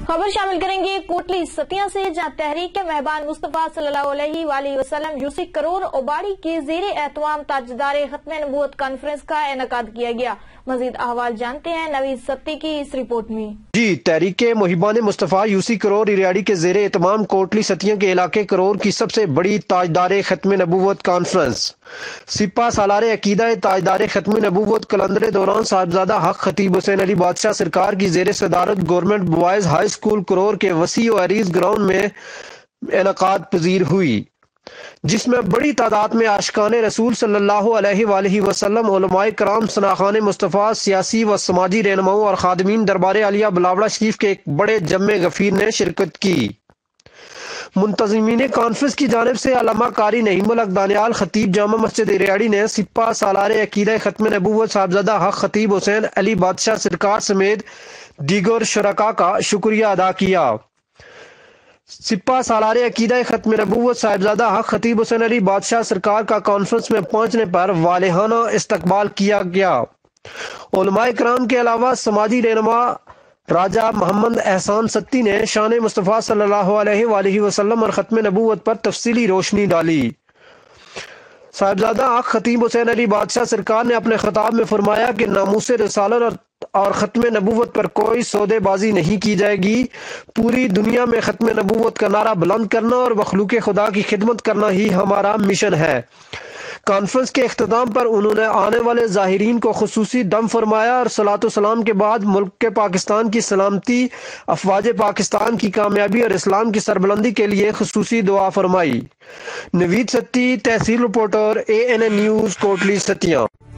خبر شامل کریں گے کوٹلی ستیاں سے، جہاں تحریک کے مہربان مصطفیٰ صلی اللہ علیہ وآلہ وسلم یوسی کرور اوباڑی کے زیر اہتمام تاجدار ختم نبوت کانفرنس کا انعقاد کیا گیا۔ مزید احوال جانتے ہیں نوید ستی کی اس رپورٹ میں۔ تحریک محبان مصطفیٰ یوسی کرور ریاڑی کے زیر اہتمام کوٹلی ستیاں کے علاقے کرور کی سب سے بڑی تاجدار ختم نبوت کانفرنس سپہ سالار عقیدہ تاجدار ختم نبوت کلندر دوران صاحبزادہ حق خطیب حسین علی بادشاہ سرکار کی زیر صدارت government boys high school Karor کے وسیع و عریض گراؤنڈ میں انعقاد پذیر ہوئی، جس میں بڑی تعداد میں عاشقان رسول صلی اللہ علیہ وآلہ وسلم، علماء کرام، ثناخان مصطفیٰ، سیاسی و سماجی رہنماؤں اور خادمین دربار عالیہ بلاوڑہ شریف کے ایک بڑے جمع غفیر نے شرکت کی۔ منتظمین کانفرنس کی جانب سے علامہ قاری نعیم الحق دانیال خطیب جامع مسجد ریاڑی نے سپہ سالار عقیدہ ختم نبوت صاحبزادہ حق خطیب حسین علی بادشاہ سرکار سمیت دیگر شرکاء کا شکریہ ادا کیا۔ سپہ سالار عقیدہ ختم نبوت صاحبزادہ حق خطیب حسین علی بادشاہ سرکار کا کانفرنس میں پہنچنے پر والہانہ استقبال کیا گیا۔ علماء کرام کے علاوہ سماجی رہنما راجہ محمد احسان ستی نے شان مصطفیٰ صلی اللہ علیہ وآلہ وسلم اور ختم نبوت پر تفصیلی روشنی ڈالی۔ صاحبزادہ حق خطیب حسین علی بادشاہ سرکار نے اپنے خطاب میں فرمایا کہ ناموس رسالت اور ختم نبوت پر کوئی سودے بازی نہیں کی جائے گی۔ پوری دنیا میں ختم نبوت کا نعرہ بلند کرنا اور مخلوق خدا کی خدمت کرنا ہی ہمارا مشن ہے۔ کانفرنس کے اختتام پر انہوں نے آنے والے زائرین کو خصوصی دم فرمایا اور صلاۃ و سلام کے بعد ملک کے پاکستان کی سلامتی، افواج پاکستان کی کامیابی اور اسلام کی سربلندی کے لیے خصوصی دعا فرمائی۔ نوید ستی، تحصیل رپورٹر، ANN نیوز، کوٹلی ستیاں۔